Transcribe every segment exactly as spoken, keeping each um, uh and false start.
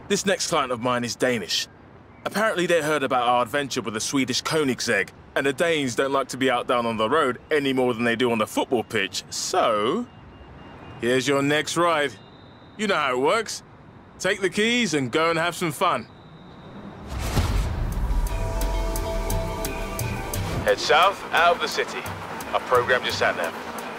This next client of mine is Danish. Apparently they heard about our adventure with the Swedish Koenigsegg, and the Danes don't like to be out down on the road any more than they do on the football pitch. So, here's your next ride. You know how it works. Take the keys and go and have some fun. Head south, out of the city. I've programmed your sat-nav.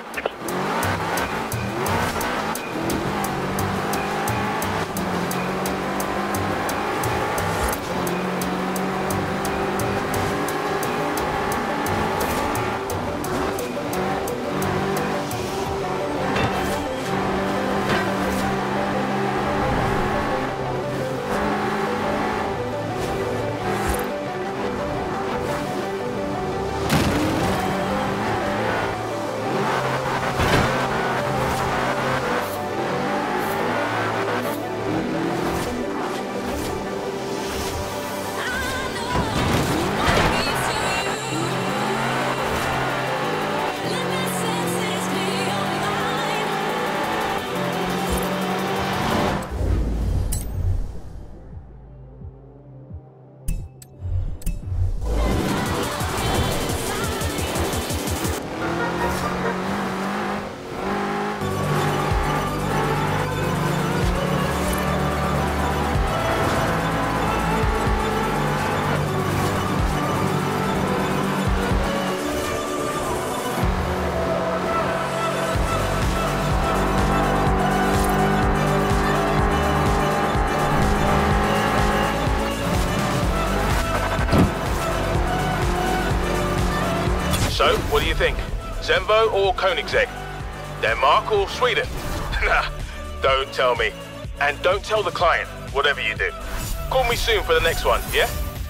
So, what do you think? Zenvo or Koenigsegg? Denmark or Sweden? Nah, don't tell me. And don't tell the client, whatever you do. Call me soon for the next one, yeah?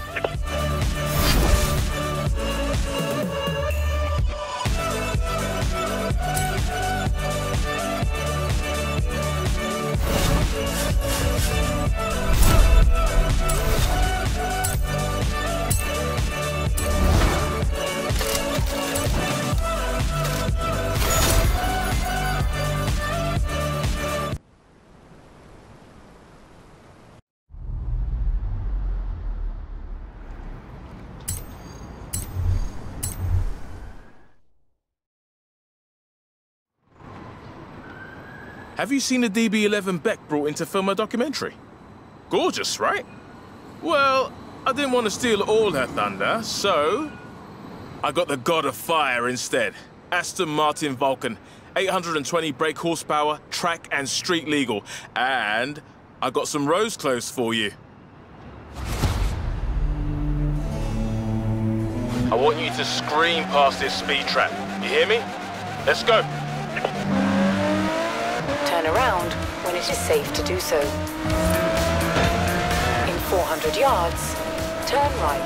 Have you seen the D B eleven Beck brought in to film a documentary? Gorgeous, right? Well, I didn't want to steal all her thunder, so I got the God of Fire instead. Aston Martin Vulcan, eight hundred twenty brake horsepower, track and street legal. And I got some rose clothes for you. I want you to scream past this speed trap. You hear me? Let's go. Turn around when it is safe to do so. In four hundred yards, turn right.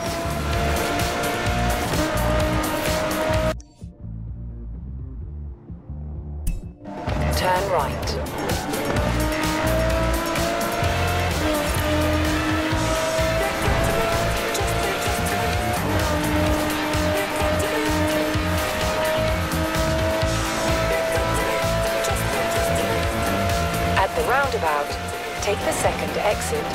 Turn right. At the roundabout, take the second exit.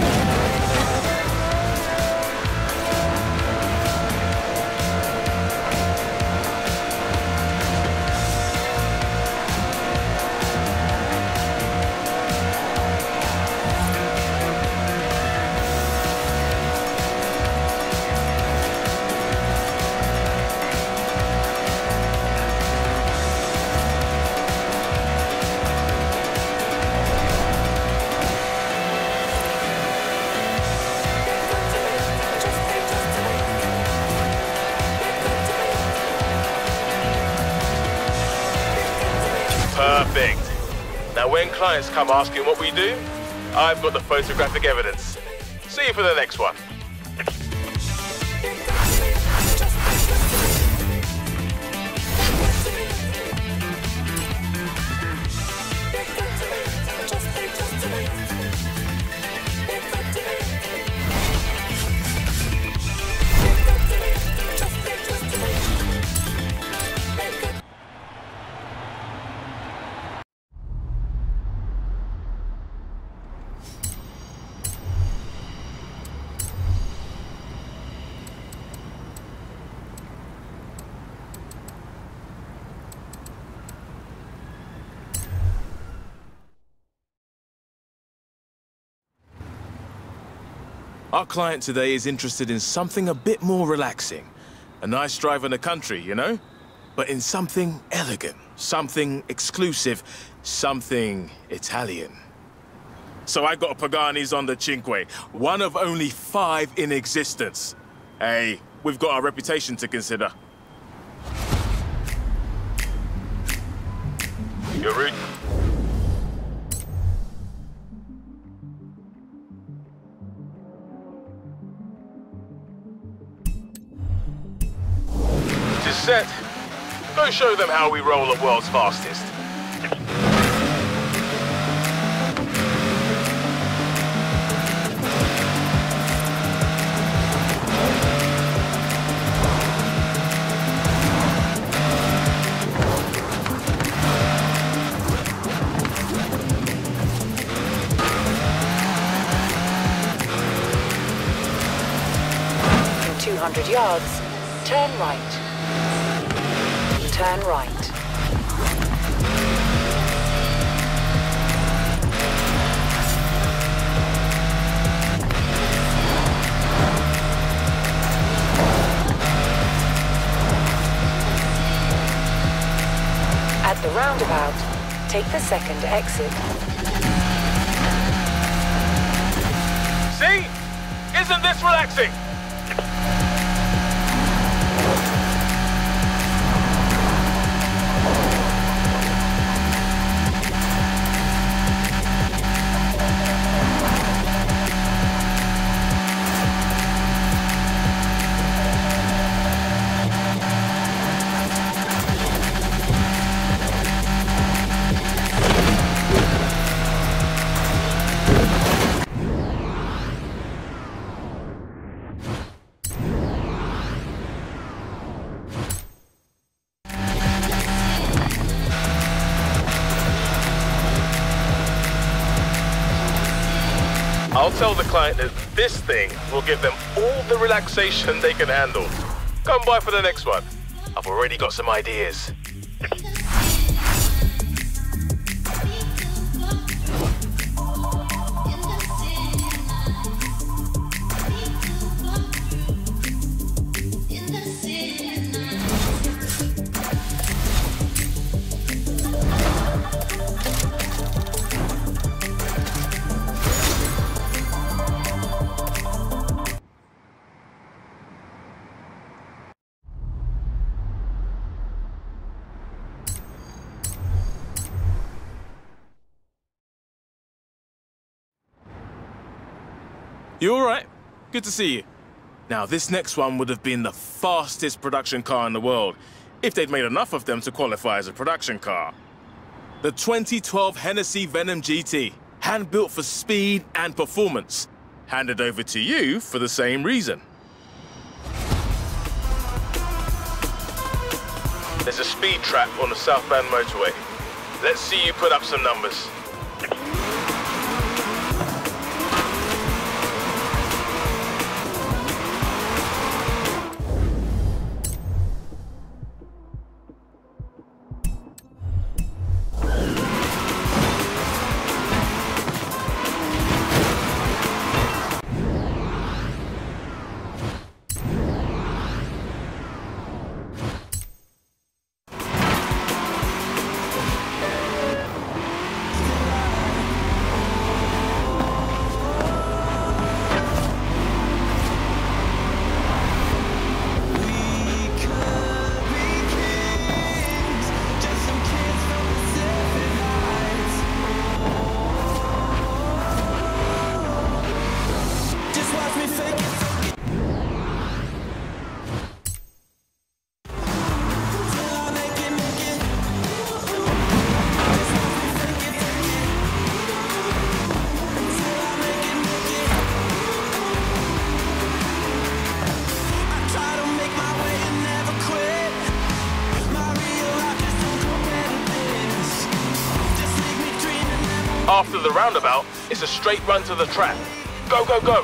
Perfect. Now when clients come asking what we do, I've got the photographic evidence. See you for the next one. Our client today is interested in something a bit more relaxing. A nice drive in the country, you know? But in something elegant, something exclusive, something Italian. So I got a Pagani's on the Cinque, one of only five in existence. Hey, we've got our reputation to consider. You're rude. Set. Go show them how we roll at world's fastest. In two hundred yards, turn right. Turn right. At the roundabout, take the second exit. See? Isn't this relaxing? I'll tell the client that this thing will give them all the relaxation they can handle. Come by for the next one. I've already got some ideas. You all right? Good to see you. Now, this next one would have been the fastest production car in the world, if they'd made enough of them to qualify as a production car. The twenty twelve Hennessy Venom G T, hand-built for speed and performance. Handed over to you for the same reason. There's a speed trap on the southbound motorway. Let's see you put up some numbers. After the roundabout, it's a straight run to the track. Go, go, go!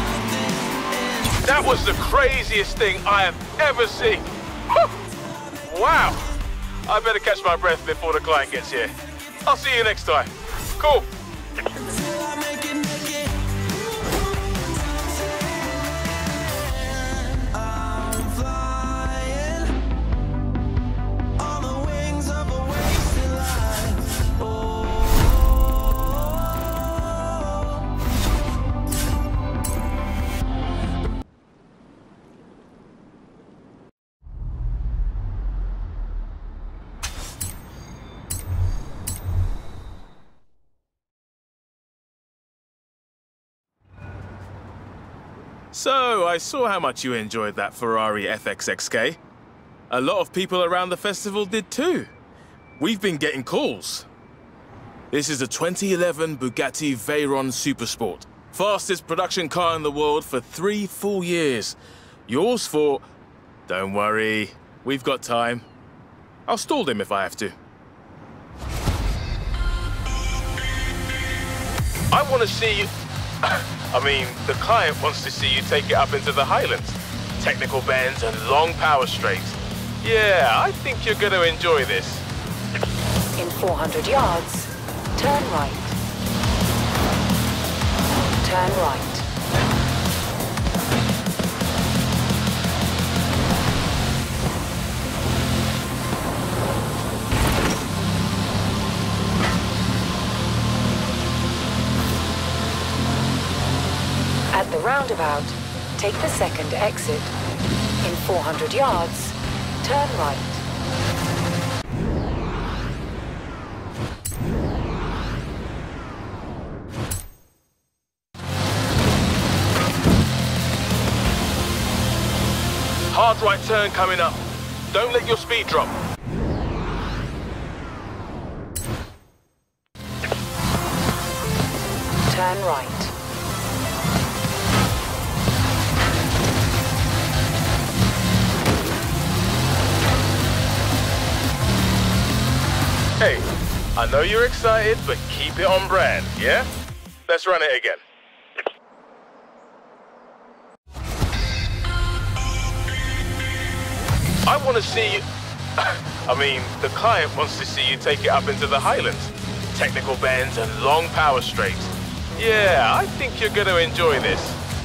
That was the craziest thing I have ever seen. Wow! I better catch my breath before the client gets here. I'll see you next time. Cool. So, I saw how much you enjoyed that Ferrari F X X K. A lot of people around the festival did too. We've been getting calls. This is a twenty eleven Bugatti Veyron Supersport. Fastest production car in the world for three full years. Yours for... Don't worry, we've got time. I'll stall them if I have to. I want to see you... I mean, the client wants to see you take it up into the Highlands. Technical bends and long power straights. Yeah, I think you're going to enjoy this. In four hundred yards, turn right. Turn right. At the roundabout, take the second exit. In four hundred yards, turn right. Hard right turn coming up. Don't let your speed drop. Turn right. Hey, I know you're excited, but keep it on brand, yeah? Let's run it again. I want to see you... I mean, the client wants to see you take it up into the Highlands. Technical bends and long power straights. Yeah, I think you're going to enjoy this.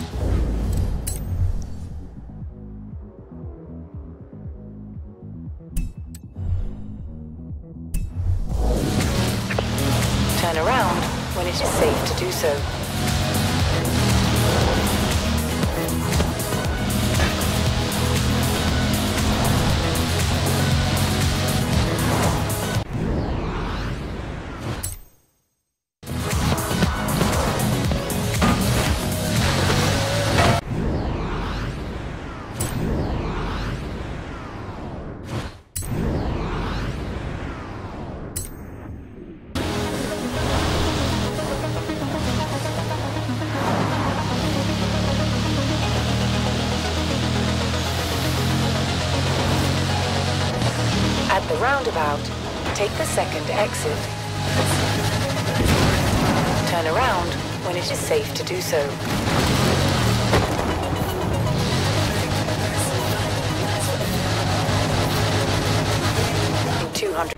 Turn around when it is safe to do so. At the roundabout, take the second exit. Turn around when it is safe to do so. In two hundred.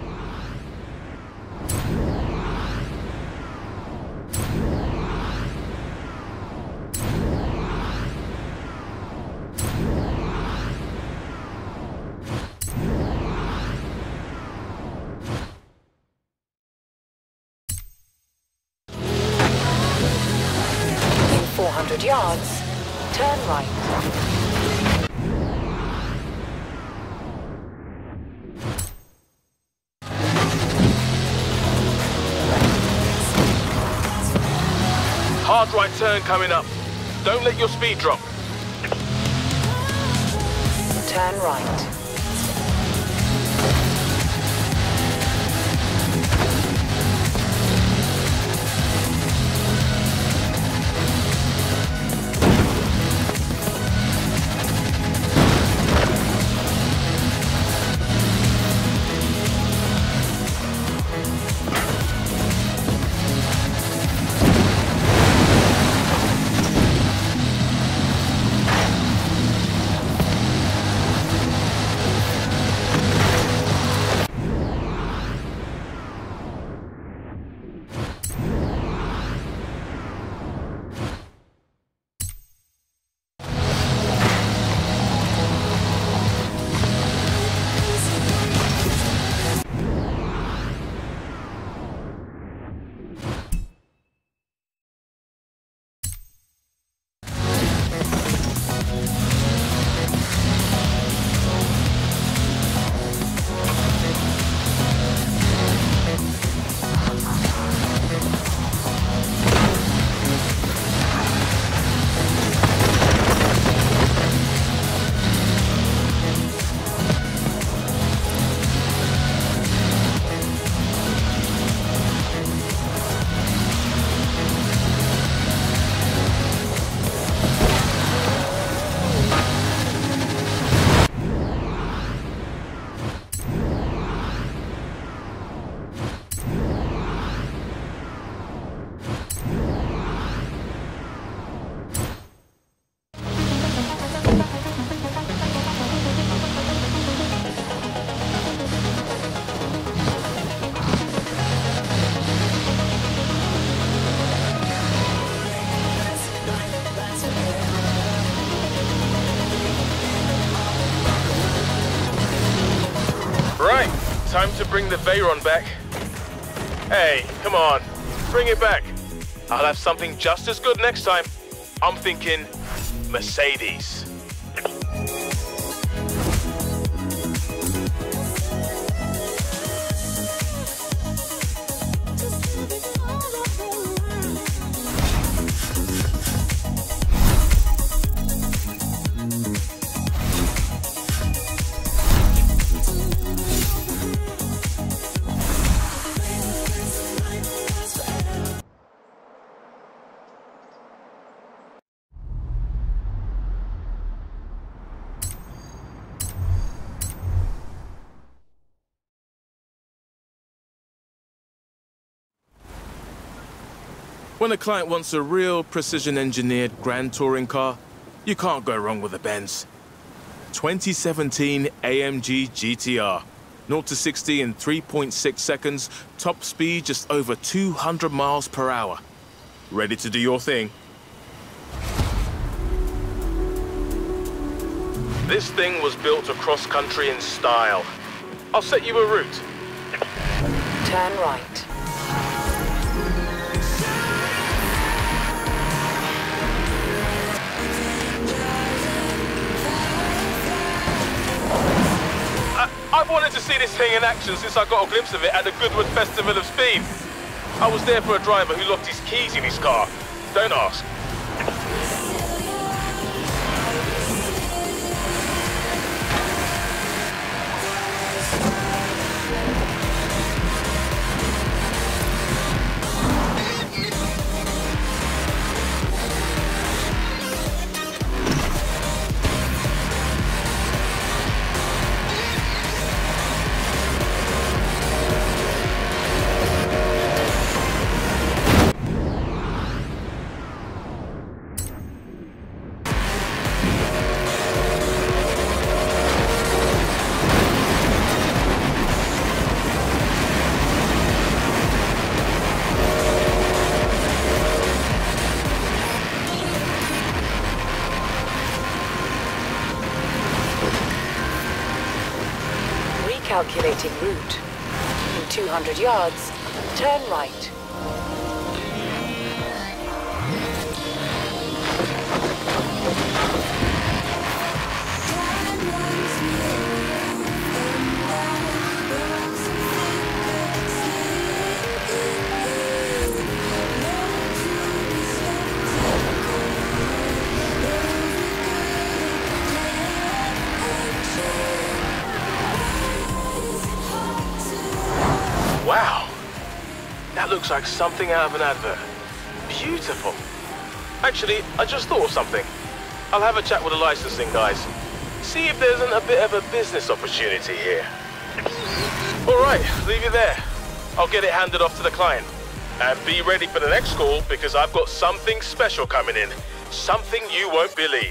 four hundred yards, turn right. Hard right turn coming up. Don't let your speed drop. Turn right. time to bring the Veyron back. Hey, come on, bring it back. I'll have something just as good next time. I'm thinking Mercedes. When a client wants a real precision-engineered Grand Touring car, you can't go wrong with a Benz. twenty seventeen A M G G T R. zero to sixty in three point six seconds, top speed just over two hundred miles per hour. Ready to do your thing? This thing was built to cross-country in style. I'll set you a route. Turn right. I've wanted to see this thing in action since I got a glimpse of it at the Goodwood Festival of Speed. I was there for a driver who locked his keys in his car. Don't ask. Calculating route. In two hundred yards, turn right. Wow, that looks like something out of an advert. Beautiful. Actually, I just thought of something. I'll have a chat with the licensing guys. See if there isn't a bit of a business opportunity here. All right, leave it there. I'll get it handed off to the client. And be ready for the next call because I've got something special coming in. Something you won't believe.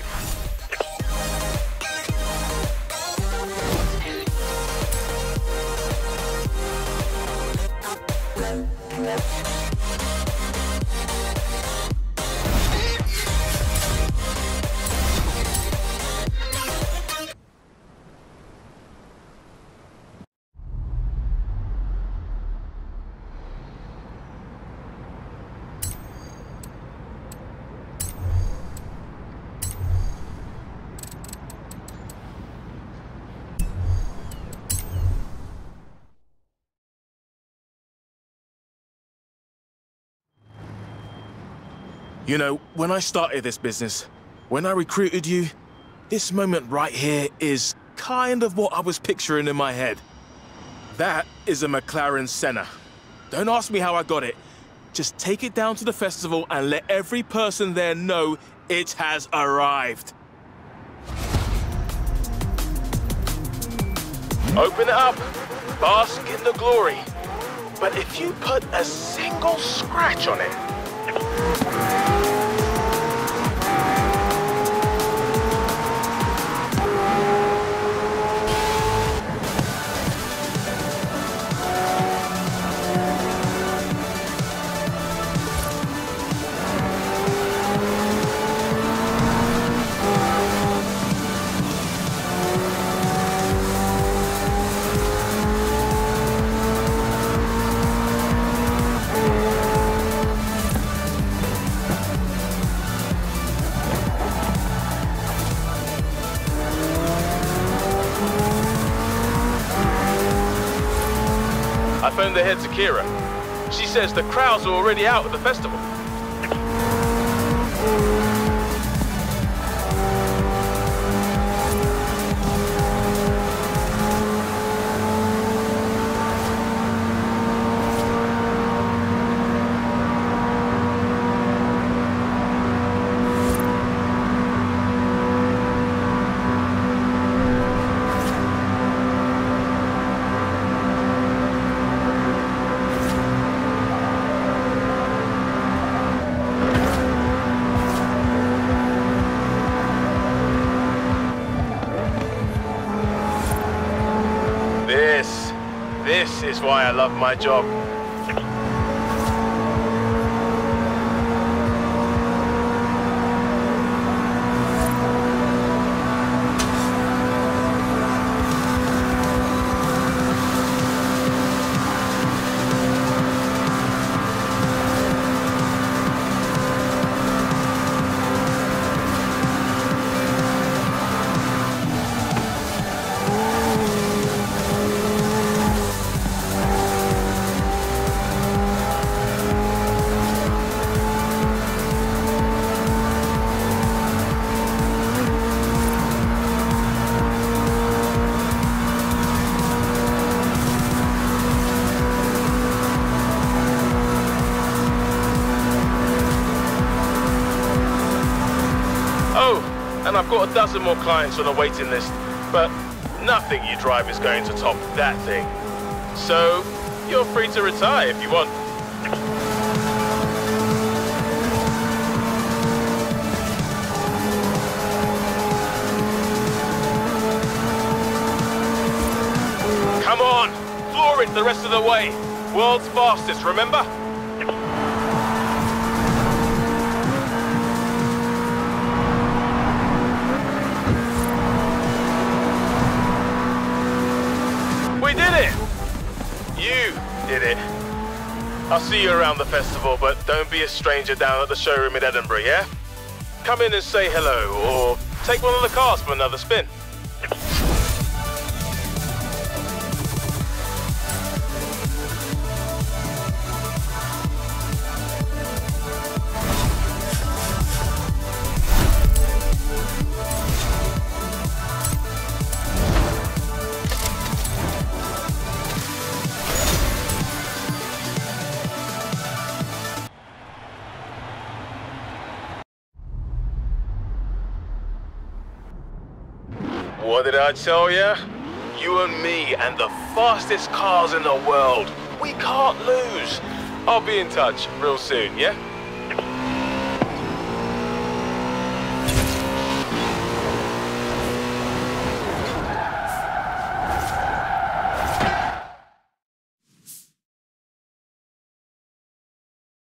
You know, when I started this business, when I recruited you, this moment right here is kind of what I was picturing in my head. That is a McLaren Senna. Don't ask me how I got it. Just take it down to the festival and let every person there know it has arrived. Open it up, bask in the glory. But if you put a single scratch on it, I phoned the head to Kira. She says the crowds are already out at the festival. This, this is why I love my job. And I've got a dozen more clients on a waiting list, but nothing you drive is going to top that thing. So, you're free to retire if you want. Come on, floor it the rest of the way. World's fastest, remember? We did it! You did it. I'll see you around the festival, but don't be a stranger down at the showroom in Edinburgh, yeah? Come in and say hello, or take one of the cars for another spin. What did I tell ya? You and me and the fastest cars in the world. We can't lose. I'll be in touch real soon, yeah?